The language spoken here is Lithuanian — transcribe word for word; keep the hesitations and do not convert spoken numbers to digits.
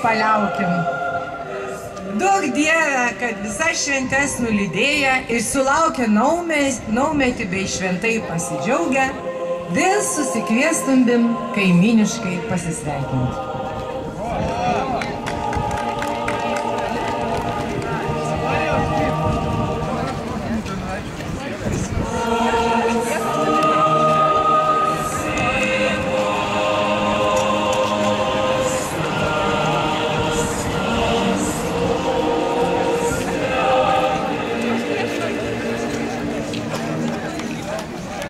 paliaukim. Daug Dieve, kad visas šventes nulydėję ir sulaukę naumetį bei šventai pasidžiaugę, vėl susikviestumbim kaiminiškai pasisveikinti.